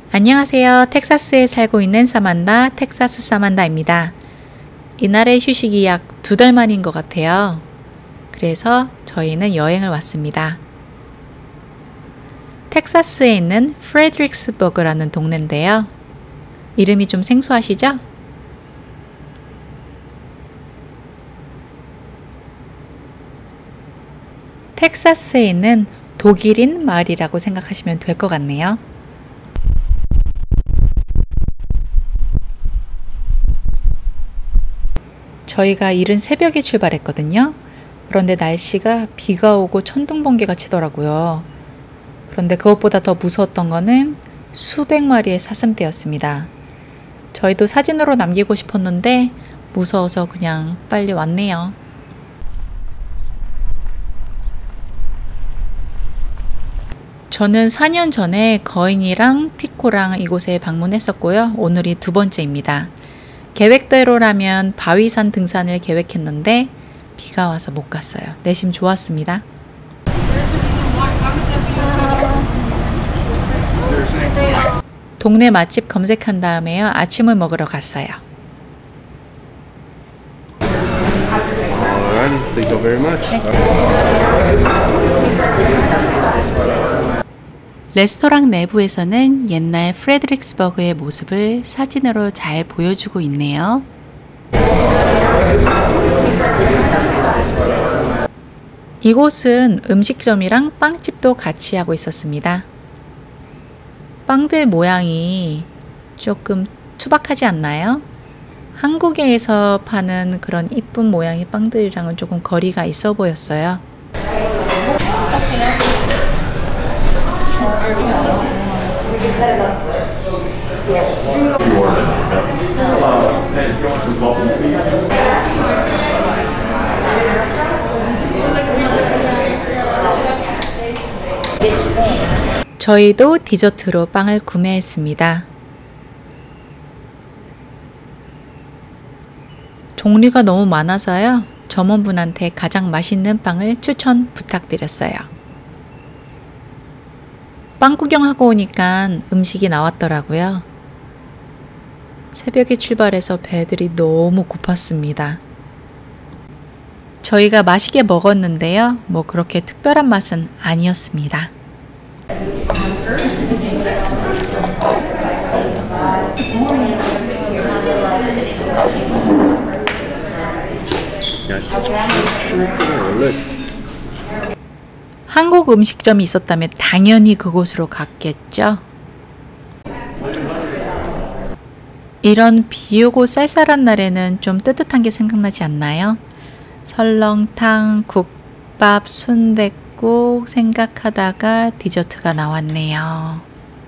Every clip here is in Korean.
안녕하세요. 텍사스에 살고 있는 사만다, 텍사스 사만다입니다. 이날의 휴식이 약 2달 만인 것 같아요. 그래서 저희는 여행을 왔습니다. 텍사스에 있는 프레드릭스버그라는 동네인데요. 이름이 좀 생소하시죠? 텍사스에 있는 독일인 마을이라고 생각하시면 될 것 같네요. 저희가 이른 새벽에 출발했거든요. 그런데 날씨가 비가 오고 천둥번개가 치더라고요. 그런데 그것보다 더 무서웠던 거는 수백 마리의 사슴떼였습니다. 저희도 사진으로 남기고 싶었는데 무서워서 그냥 빨리 왔네요. 저는 4년 전에 거인이랑 티코랑 이곳에 방문했었고요. 오늘이 2번째입니다. 계획대로라면 바위산 등산을 계획했는데 비가 와서 못 갔어요. 내심 좋았습니다. 동네 맛집 검색한 다음에요. 아침을 먹으러 갔어요. Thank you very much. 레스토랑 내부에서는 옛날 프레드릭스버그의 모습을 사진으로 잘 보여주고 있네요. 이곳은 음식점이랑 빵집도 같이 하고 있었습니다. 빵들 모양이 조금 투박하지 않나요? 한국에서 파는 그런 이쁜 모양의 빵들이랑은 조금 거리가 있어 보였어요. 저희도 디저트로 빵을 구매했습니다. 종류가 너무 많아서요. 점원분한테 가장 맛있는 빵을 추천 부탁드렸어요. 빵 구경하고 오니까 음식이 나왔더라고요. 새벽에 출발해서 배들이 너무 고팠습니다. 저희가 맛있게 먹었는데요. 뭐 그렇게 특별한 맛은 아니었습니다. 한국 음식점이 있었다면 당연히 그곳으로 갔겠죠. 이런 비 오고 쌀쌀한 날에는 좀 뜨뜻한 게 생각나지 않나요? 설렁탕, 국밥, 순댓국 생각하다가 디저트가 나왔네요.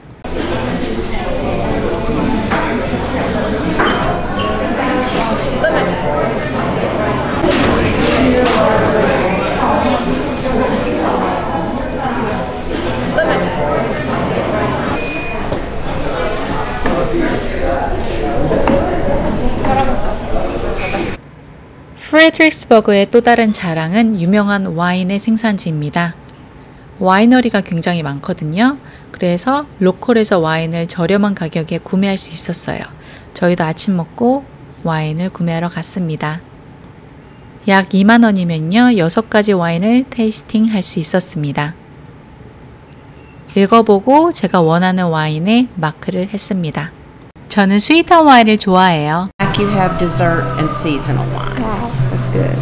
프레드릭스버그의 또 다른 자랑은 유명한 와인의 생산지입니다. 와이너리가 굉장히 많거든요. 그래서 로컬에서 와인을 저렴한 가격에 구매할 수 있었어요. 저희도 아침 먹고 와인을 구매하러 갔습니다. 약 2만 원이면요. 6가지 와인을 테이스팅 할 수 있었습니다. 읽어보고 제가 원하는 와인에 마크를 했습니다. 저는 스윗한 와인을 좋아해요. You have dessert and seasonal wines. Wow, that's good.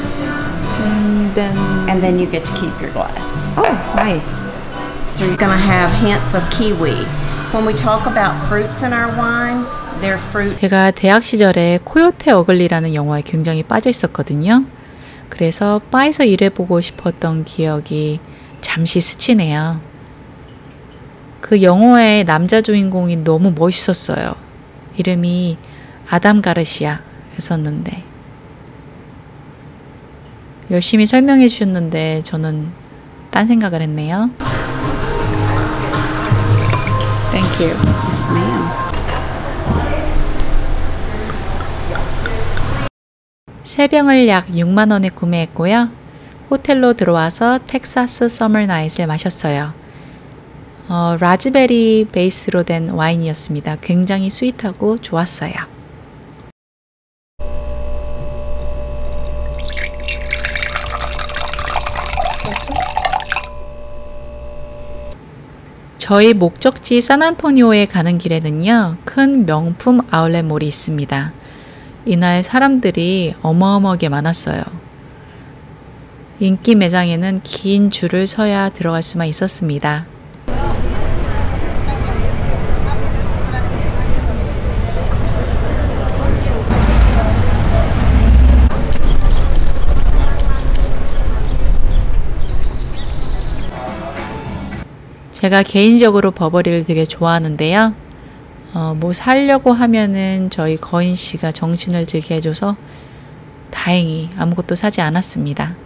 And then you get to keep your glass. Oh, nice. So you're going to have hints of kiwi. When we talk about fruits in our wine, they're fruit. 제가 대학 시절에 코요테 어글리라는 영화에 굉장히 빠져 있었거든요. 그래서 바에서 일해보고 싶었던 기억이 잠시 스치네요. 그 영화의 남자 주인공이 너무 멋있었어요. 이름이 아담 가르시아였었는데 열심히 설명해 주셨는데 저는 딴 생각을 했네요. Thank you. Yes, ma'am. 세 병을 약 6만 원에 구매했고요. 호텔로 들어와서 텍사스 서머 나잇을 마셨어요. 라즈베리 베이스로 된 와인이었습니다. 굉장히 스윗하고 좋았어요. 저희 목적지 샌안토니오에 가는 길에는요, 큰 명품 아울렛몰이 있습니다. 이날 사람들이 어마어마하게 많았어요. 인기 매장에는 긴 줄을 서야 들어갈 수만 있었습니다. 제가 개인적으로 버버리를 되게 좋아하는데요. 뭐 사려고 하면은 저희 거인 씨가 정신을 들게 해줘서 다행히 아무것도 사지 않았습니다.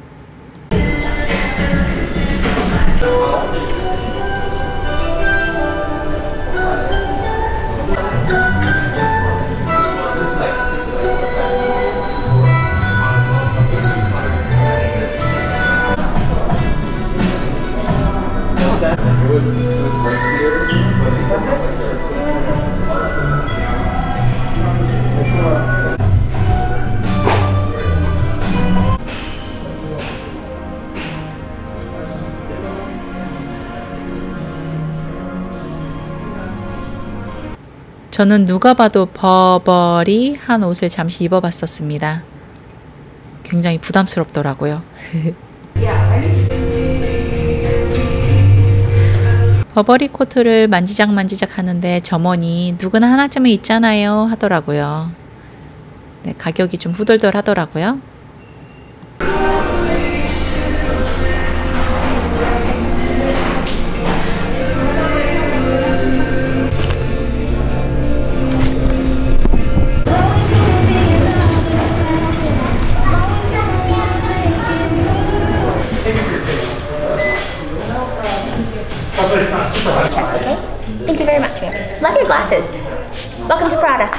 저는 누가 봐도 버버리한 옷을 잠시 입어봤었습니다. 굉장히 부담스럽더라고요. 버버리 코트를 만지작 하는데 점원이 누구나 하나쯤은 있잖아요 하더라고요. 네, 가격이 좀 후덜덜 하더라고요. Okay. Thank you very much, ma'am. Love your glasses. Welcome to Prada.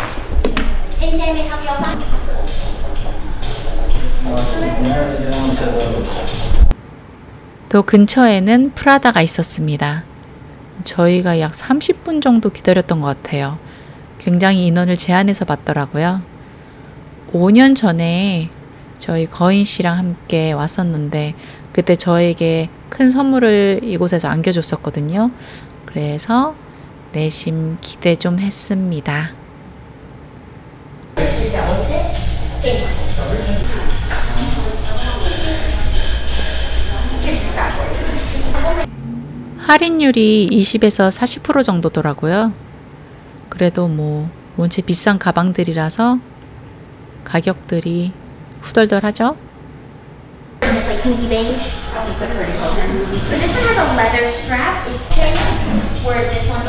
또 근처에는 프라다가 있었습니다. 저희가 약 30분 정도 기다렸던 것 같아요. 굉장히 인원을 제한해서 봤더라고요. 5년 전에 저희 거인 씨랑 함께 왔었는데 그때 저에게 큰 선물을 이곳에서 안겨줬었거든요. 그래서 내심 기대 좀 했습니다. 할인율이 20에서 40% 정도더라고요. 그래도 뭐 원체 비싼 가방들이라서 가격들이 후덜덜하죠. Like pinky beige. So this one has a leather strap. It's thin, whereas this one's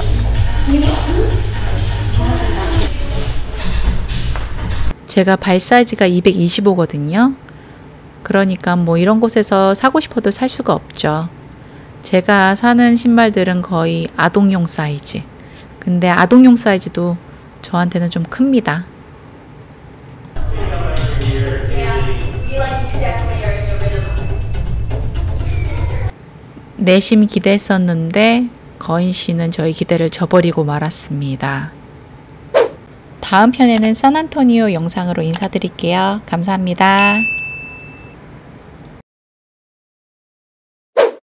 제가 발 사이즈가 225거든요. 그러니까 뭐 이런 곳에서 사고 싶어도 살 수가 없죠. 제가 사는 신발들은 거의 아동용 사이즈. 근데 아동용 사이즈도 저한테는 좀 큽니다. 내심 기대했었는데 거인 씨는 저희 기대를 저버리고 말았습니다. 다음 편에는 샌안토니오 영상으로 인사드릴게요. 감사합니다.